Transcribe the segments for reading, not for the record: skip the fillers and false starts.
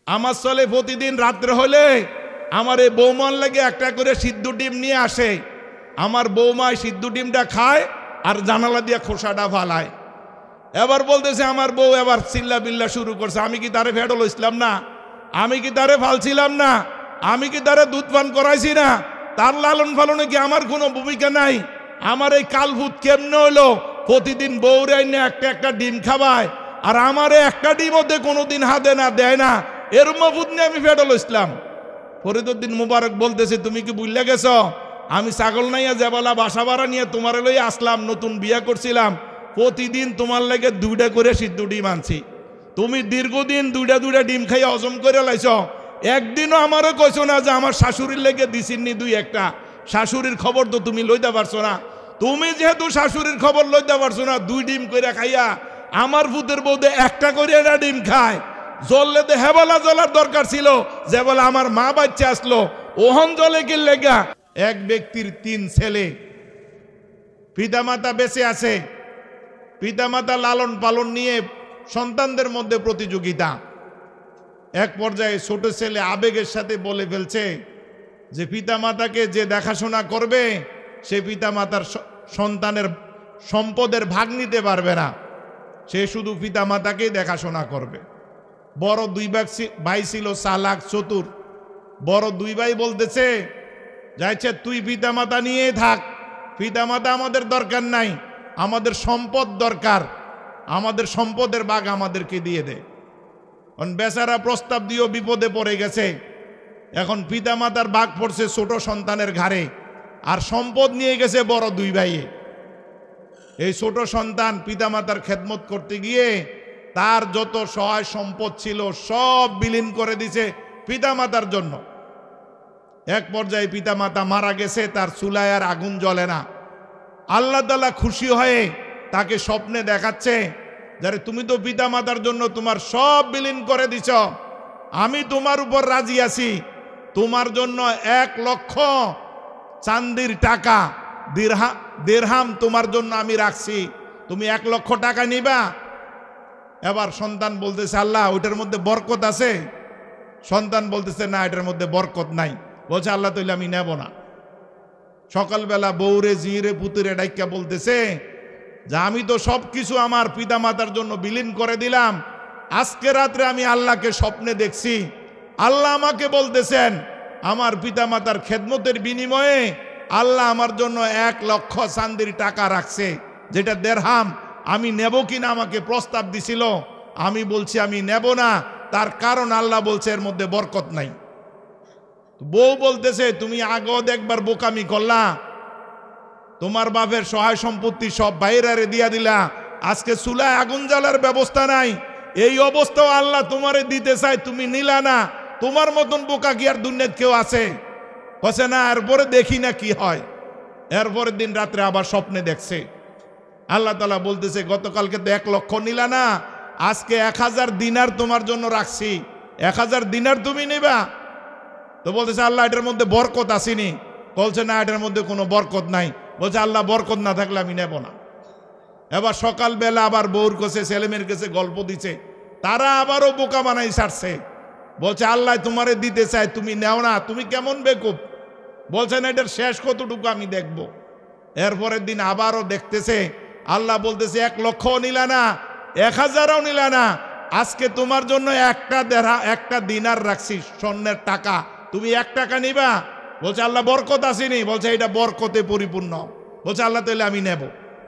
আমার চলে প্রতিদিন রাত্রে হলে আমার এই বৌমার লাগে একটা করে সিদ্ধ ডিম নিয়ে আসে। আমার বৌমায় সিদ্ধ ডিমটা খায় আর জানালা দিয়ে খোসাটা ফালায়। এবার বলতেছে আমার বউ এবার চিল্লা বিল্লা শুরু করছে, আমি কি তারে ভেড় লইছিলাম না? আমি কি তারে ফালছিলাম না? আমি কি তারে দুধ পান করাইছি না? তার লালন পালনে কি আমার কোনো ভূমিকা নাই? আমার এই কালভূত কেমনে হইলো প্রতিদিন বউরে এনে একটা একটা ডিম খাওয়ায় আর আমারে একটা ডিমও কোনোদিন হাতে না দেয় না? এর মফুদ নিয়ে আমি ভেড় লইছিলাম। ফরিদুদ্দিন মুবারক বলতেছে, তুমি কি বুঝলে গেছ আমি ছাগল নাইয়া জেবালা বাসা ভাড়া নিয়ে তোমার লই আসলাম, নতুন বিয়া করছিলাম, প্রতিদিন তোমার লাগে 2টা করে সিদ্ধ ডিম আনছি। তুমি দীর্ঘদিন 2টা ডিম খাইয়া হজম করে লাইছ। একদিনও আমারও কইছো না যে আমার শাশুড়ির লেগে দিছিনি 2-1টা। শাশুড়ির খবর তো তুমি লইতে পারছো না। তুমি যেহেতু শাশুড়ির খবর লইতে পারছো না, 2 ডিম করে খাইয়া আমার ভূতের বউদে একটা করে না ডিম খায়। জ্বললে তো হেবলা জ্বলার দরকার ছিল, যে বলে আমার মা বাচ্চা আসলো ওহন জলে কি লেগা। এক ব্যক্তির 3 ছেলে, পিতামাতা বেঁচে আছে। পিতামাতা লালন পালন নিয়ে সন্তানদের মধ্যে প্রতিযোগিতা। এক পর্যায়ে ছোট ছেলে আবেগের সাথে বলে ফেলছে যে পিতামাতাকে যে দেখাশোনা করবে সে পিতামাতার সন্তানের সম্পদের ভাগ নিতে পারবে না, সে শুধু পিতামাতাকেই দেখাশোনা করবে। বড় 2 ভাই ছিল চালাক চতুর। বড় 2 ভাই বলতেছে, যাইছে তুই পিতামাতা নিয়েই থাক, পিতামাতা আমাদের দরকার নাই, আমাদের সম্পদ দরকার, আমাদের সম্পদের ভাগ আমাদেরকে দিয়ে দে। বেচারা প্রস্তাব দিয়েও বিপদে পড়ে গেছে। এখন পিতামাতার ভাগ পড়ছে ছোট সন্তানের ঘাড়ে, আর সম্পদ নিয়ে গেছে বড় 2 ভাইয়ে। এই ছোট সন্তান পিতামাতার খেদমত করতে গিয়ে তার যত সহায় সম্পদ ছিল সব বিলীন করে দিছে পিতামাতার জন্য। এক পর্যায়ে পিতামাতা মারা গেছে, তার চুলায় আর আগুন জ্বলে না। আল্লাহ তাআলা খুশি হয়ে তাকে স্বপ্নে দেখাচ্ছে, যারে তুমি তো পিতামাতার জন্য তোমার সব বিলীন করে দিছ, আমি তোমার উপর রাজি আছি, তোমার জন্য 1 লক্ষ চান্দির টাকা দিরহাম তোমার জন্য আমি রাখছি, তুমি 1 লক্ষ টাকা নিবা। এবার সন্তান বলতেছে, আল্লাহ ওইটার মধ্যে বরকত আছে? সন্তান বলতেছে, না এটার মধ্যে বরকত নাই। বলছে, আল্লাহ তাইলে আমি নেব না। সকালবেলা বউরে জিরে পুতুরে ডাইকা বলতেছে যে আমি তো সব কিছু আমার পিতামাতার জন্য বিলীন করে দিলাম, আজকে রাত্রে আমি আল্লাহকে স্বপ্নে দেখছি, আল্লাহ আমাকে বলতেছেন আমার পিতামাতার খেদমতের বিনিময়ে আল্লাহ আমার জন্য 1 লক্ষ চান্দির টাকা রাখছে, যেটা দেরহাম। আমি নেব কিনা আমাকে প্রস্তাব দিছিল, আমি বলছি আমি নেব না, তার কারণ আল্লাহ বলছে এর মধ্যে বরকত নাই। বউ বলতেছে, তুমি আগেও একবার বোকামি করলা, তোমার বাপের সহায় সম্পত্তি সব বাইরে দিয়া দিলা, আজকে চুলায় আগুন জ্বালার ব্যবস্থা নাই, এই অবস্থাও আল্লাহ তোমারে দিতে চায়, তুমি নিলা না, তোমার মতন বোকা কি আর দুনিয়াত কেউ আছে? বলছে না, এরপরে দেখি না কি হয়। এরপরের দিন রাত্রে আবার স্বপ্নে দেখছে, আল্লাহ তাআলা বলতেছে গতকালকে তো 1 লক্ষ নিলা না, আজকে 1000 দিনার তোমার জন্য রাখছি, 1000 দিনার তুমি নিবা। তো বলতেছে, আল্লাহ এটার মধ্যে বরকত আসেনি? বলছে না, এটার মধ্যে কোনো বরকত নাই। বলছে, আল্লাহ বরকত না থাকলে আমি নেব না। এবার সকালবেলা আবার বউর কাছে ছেলেমেয়ের কাছে গল্প দিছে, তারা আবারও বোকা বানাই ছাড়ছে। বলছে, আল্লাহ তোমারে দিতে চায়, তুমি নেও না, তুমি কেমন বেকুব? বলছে না, এটার শেষ কতটুকু আমি দেখব। এরপরের দিন আবারও দেখতেছে, আল্লাহ বলতেছে 1 লক্ষও নিলা না, 1000ও নিলা না, আজকে তোমার জন্য একটা দিনার রাখছি স্বর্ণের টাকা, তুমি 1 টাকা নিবা। বলছে, আল্লাহ বরকত আসেনি? বলছে, এটা বরকতে পরিপূর্ণ। বলছে, আল্লাহ তাহলে আমি নেব।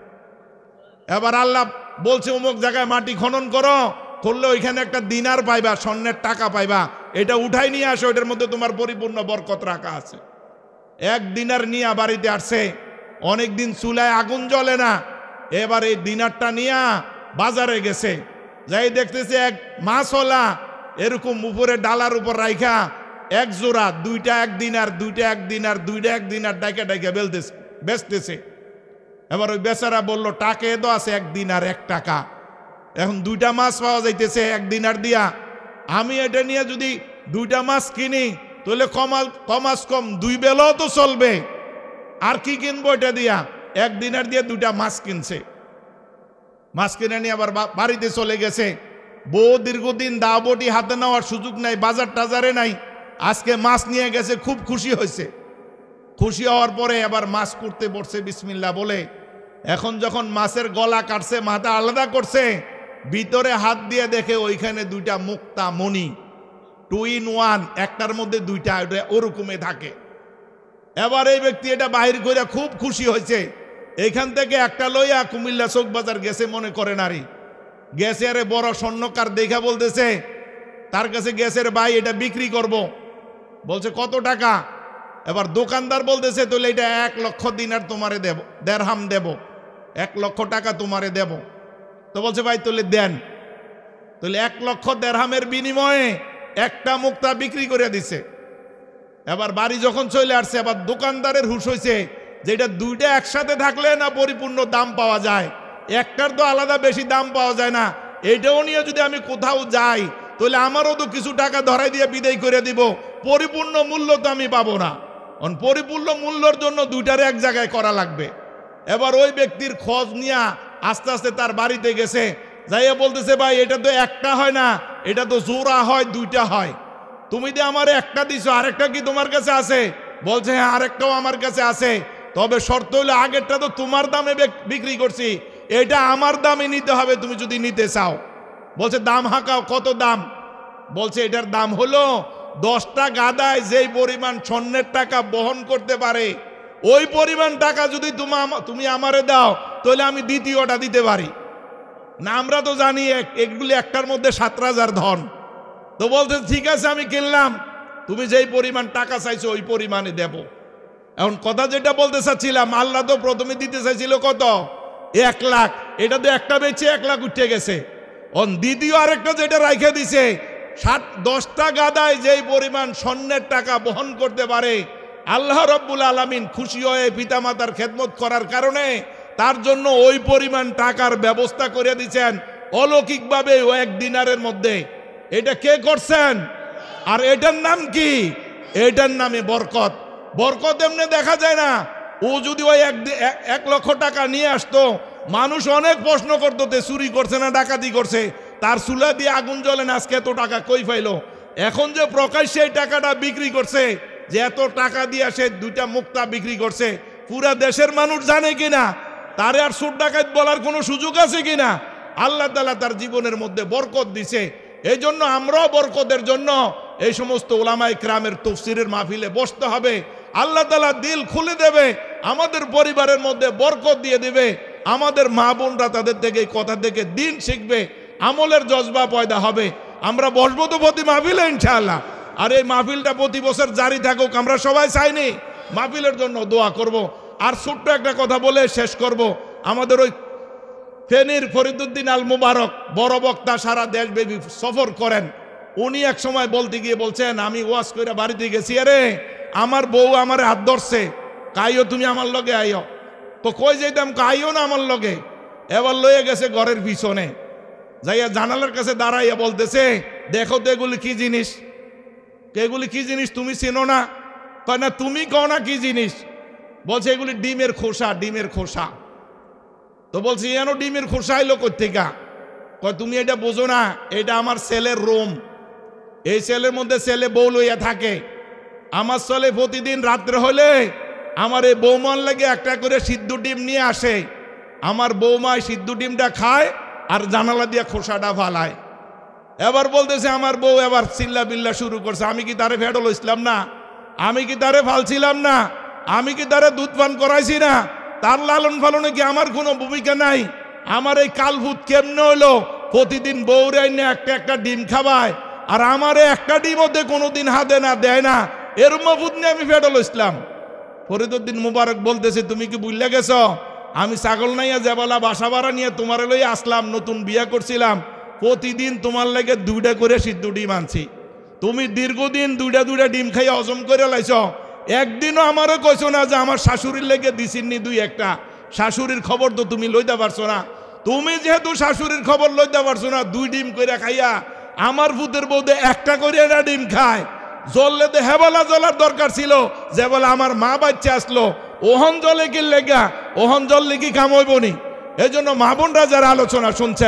এবার আল্লাহ বলছে, অমুক জায়গায় মাটি খনন করো, করলে ওইখানে একটা দিনার পাইবা, স্বর্ণের টাকা পাইবা, এটা উঠাই নিয়ে আসো, এটার মধ্যে তোমার পরিপূর্ণ বরকত রাখা আছে। 1 দিনার নিয়ে বাড়িতে আসছে, অনেকদিন চুলায় আগুন জ্বলে না। এবার এই দিনারটা নিয়ে বাজারে গেছে, যাই দেখতেছে এক মাছওয়ালা এরকম উপরে ডালার উপর রাইখা 1 জোড়া 2টা 1 দিনার, 2টা 1 দিনার, 2টা 1 দিনার ডাইকা ডাইকা বেচতেছে। এবার ওই বেচারা বলল, টাকা তো আছে 1 দিনার 1 টাকা, এখন 2টা মাছ পাওয়া যাইতেছে 1 দিনার দিয়া, আমি এটা নিয়ে যদি 2টা মাছ কিনি তাহলে কমাস কম 2 বেলাও তো চলবে, আর কি কিনবো এটা দিয়া? 1 দিনার দিয়ে 2টা মাছ কিনছে। মাছ কিনে নিয়ে আবার বাড়িতে চলে গেছে। বউ দীর্ঘদিন দাওবটি হাতে নেওয়ার সুযোগ নাই, বাজার টাজারে নাই, আজকে মাছ নিয়ে গেছে, খুব খুশি হয়েছে। খুশি হওয়ার পরে আবার মাছ করতে পড়ছে বিসমিল্লাহ বলে। এখন যখন মাছের গলা কাটছে, মাথা আলাদা করছে, ভিতরে হাত দিয়ে দেখে ওইখানে দুইটা মুক্তা মণি, 2 in 1, একটার মধ্যে দুইটা, ওরকমে থাকে। এবার এই ব্যক্তি এটা বাহির করে খুব খুশি হয়েছে। এইখান থেকে একটা লইয়া কুমিল্লা চৌক বাজার গেছে, মনে করে নারী গেছে, আরে বড় স্বর্ণকার দেখা বলতেছে তার কাছে গেছের ভাই এটা বিক্রি করব। বলছে কত টাকা? এবার দোকানদার বলতেছে তাহলে এটা 1 লক্ষ দিনার তোমারে দেব, দেড়হাম দেব, 1 লক্ষ টাকা তোমারে দেব। তো বলছে ভাই তাহলে দেন। তাহলে 1 লক্ষ দেড়হামের বিনিময়ে একটা মুক্তা বিক্রি করে দিছে। এবার বাড়ি যখন চলে আসছে, আবার দোকানদারের হুঁশ হয়েছে যে এটা দুইটা একসাথে থাকলে না পরিপূর্ণ দাম পাওয়া যায়, একটার তো আলাদা বেশি দাম পাওয়া যায় না। এইটাও নিয়ে যদি আমি কোথাও যাই তাহলে আমারও তো কিছু টাকা ধরাই দিয়ে বিদায় করে দিব, পরিপূর্ণ মূল্য তো আমি পাবো না। পরিপূর্ণ মূল্যর জন্য দুইটারে এক জায়গায় করা লাগবে। এবার ওই ব্যক্তির খোঁজ নিয়ে আস্তে আস্তে তার বাড়িতে গেছে, যাইয়া বলতেছে ভাই এটা তো একটা হয় না, এটা তো জোড়া হয়, দুইটা হয়। তুমি যে আমার একটা দিছো, আরেকটা কি তোমার কাছে আছে? বলছে হ্যাঁ আরেকটাও আমার কাছে আছে, তবে শর্ত হলো আগেরটা তো তোমার দামে বিক্রি করছি, এটা আমার দামে নিতে হবে তুমি যদি নিতে চাও। বলছে দাম হাঁকাও, কত দাম? বলছে এটার দাম হলো 10টা গাদায় যেই পরিমাণ স্বর্ণের টাকা বহন করতে পারে, ওই পরিমাণ টাকা যদি তুমি আমারে দাও তাহলে আমি দ্বিতীয়টা দিতে পারি না। আমরা তো জানি এগুলি একটার মধ্যে 17,000 ধন। তো বলতে ঠিক আছে আমি কিনলাম, তুমি যেই পরিমাণ টাকা চাইছো ওই পরিমাণে দেব। এখন কথা যেটা বলতে চাচ্ছিলাম, আল্লাহ তো প্রথমে দিতে চাইছিল কত? 1 লাখ। এটা তো একটা বেচে 1 লাখ উঠে গেছে। দ্বিতীয় আরেকটা যেটা রাইখে দিছে, 10টা গাদায় যেই পরিমাণ স্বর্ণের টাকা বহন করতে পারে, আল্লাহ রব্বুল আলামিন খুশি হয়ে পিতামাতার খেদমত করার কারণে তার জন্য ওই পরিমাণ টাকার ব্যবস্থা করে দিচ্ছেন অলৌকিকভাবে, ও 1 দিনারের মধ্যে। এটা কে করছেন? আর এটার নাম কি? এটার নামে বরকত। বরকত এমনি দেখা যায় না। ও যদি ওই 1 লক্ষ টাকা নিয়ে আসতো, মানুষ অনেক প্রশ্ন করতো চুরি করছে না ডাকাতি করছে, তার চুলা দিয়ে আগুন জ্বলে না, আজকে এত টাকা কই পাইলো। এখন যে প্রকাশ্যে এই টাকাটা বিক্রি করছে, যে এত টাকা দিয়ে সে 2টা মুক্তা বিক্রি করছে, পুরা দেশের মানুষ জানে কিনা? তারে আর চোর ডাকাত বলার কোনো সুযোগ আছে কিনা? আল্লাহ তাআলা তার জীবনের মধ্যে বরকত দিছে। এই জন্য আমরাও বরকতের জন্য এই সমস্ত ওলামায়ে কেরামের তাফসীরের মাহফিলে বসতে হবে। আল্লাহ তাআলা দিল খুলে দেবে, আমাদের পরিবারের মধ্যে বরকত দিয়ে দেবে, আমাদের মা বোনরা তাদের থেকে এই কথা থেকে দিন শিখবে, আমলের জজবা পয়দা হবে। আমরা বসবো তো প্রতি মাহফিলে ইনশাআল্লাহ। আর এই মাহফিলটা প্রতি বছর জারি থাকুক, আমরা সবাই চাইনি। মাহফিলের জন্য দোয়া করব। আর ছোট্ট একটা কথা বলে শেষ করব। আমাদের ওই ফেনীর ফরিদুদ্দিন আল মুবারক বড় বক্তা, সারা দেশব্যাপী সফর করেন। উনি এক সময় বলতে গিয়ে বলছেন, আমি ওয়াজ করে বাড়িতে গেছি, আরে আমার বউ আমার হাত ধরছে, কাইও তুমি আমার লগে আইও। তো কই যাইতাম, কাইও না আমার লগে। এবার লয়ে গেছে ঘরের পিছনে, যাইয়া জানালার কাছে দাঁড়াইয়া বলতেছে, দেখো তো এগুলি কি জিনিস? এগুলি কি জিনিস তুমি চেনো না? কয় না, তুমি কও না কি জিনিস? বলছে এগুলি ডিমের খোসা, ডিমের খোসা। তো বলছি এন ডিমের খোসা এলো কোত্থেকা? কয় তুমি এটা বোঝো না, এটা আমার ছেলের রুম। এই ছেলের মধ্যে ছেলে বউ লইয়া থাকে। আমার ছেলে প্রতিদিন রাত্রে হলে আমার এই বৌমার লাগে একটা করে সিদ্ধ ডিম নিয়ে আসে। আমার বৌমা সিদ্ধ ডিমটা খায় আর জানালা দিয়ে খোসাটা ফালায়। এবার বলতেছে আমার বউ এবার চিল্লা বিল্লা শুরু করছে, আমি কি তারে ফেডল ইসলাম না? আমি কি তারে ফালছিলাম না? আমি কি তারে দুধ পান করাইছি না? তার লালন পালনে কি আমার কোনো ভূমিকা নাই? আমার এই কালভূত কেমনে হইলো প্রতিদিন বউরে এনে একটা একটা ডিম খাবায়, আর আমারে একটা ডিম ওতে কোনোদিন হাতে না দেয় না। এর মফুদ নিয়ে আমি ফেডল ইসলাম। ফরিদুদ্দিন মুবারক বলতেছে, তুমি কি বুঝলে গেছ? আমি ছাগল নাইয়া জেবালা বাসা ভাড়া নিয়ে তোমার লই আসলাম, নতুন বিয়া করছিলাম, প্রতিদিন তোমার লাগে 2টা করে সিদ্ধ ডিম আনছি। তুমি দীর্ঘদিন 2টা ডিম খাইয়া হজম করে লাইছ। একদিনও আমারও কইছো না যে আমার শাশুড়ির লেগে দিছিনি 2-1টা। শাশুড়ির খবর তো তুমি লইতে পারছো না। তুমি যেহেতু শাশুড়ির খবর লইতে পারছো না, 2 ডিম করে খাইয়া আমার ভূতের বউদে একটা করে না ডিম খায়। জ্বললে তো হেবলা জ্বলার দরকার ছিল, যে বলে আমার মা বাচ্চা আসলো, ওহন জলে কি লেগা, ওহন জললে কি কাম হইব নি? এই জন্য মা বোনরা যারা আলোচনা শুনছেন,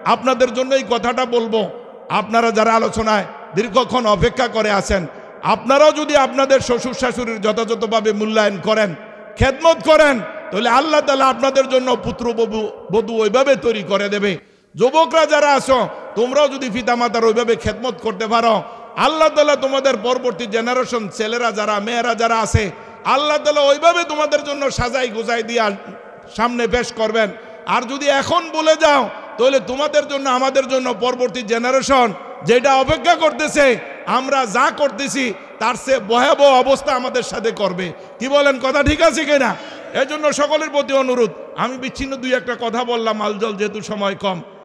আপনাদের জন্য এই কথাটা বলবো, আপনারা যারা আলোচনায় দীর্ঘক্ষণ অপেক্ষা করে আছেন, আপনারাও যদি আপনাদের শ্বশুর শাশুড়ির যথাযথভাবে মূল্যায়ন করেন, খেদমত করেন, তাহলে আল্লাহ তাআলা আপনাদের জন্য পুত্র বধূ ওইভাবে তৈরি করে দেবে। যুবকরা যারা আছো, তোমরাও যদি পিতামাতার ওইভাবে খেদমত করতে পারো, আল্লাহ তাআলা তোমাদের পরবর্তী জেনারেশন ছেলেরা যারা মেয়েরা যারা আছে, আল্লাহ তাআলা ওইভাবে তোমাদের জন্য সাজাই গোজাই দিয়া সামনে পেশ করবেন। আর যদি এখন বলে যাও, তাহলে তোমাদের জন্য আমাদের জন্য পরবর্তী জেনারেশন যেটা অপেক্ষা করতেছে, আমরা যা করতেছি তার চেয়ে ভয়াবহ অবস্থা আমাদের সাথে করবে। কি বলেন, কথা ঠিক আছে কিনা? এজন্য সকলের প্রতি অনুরোধ, আমি বিচ্ছিন্ন দুই একটা কথা বললাম, আলজল যেহেতু সময় কম।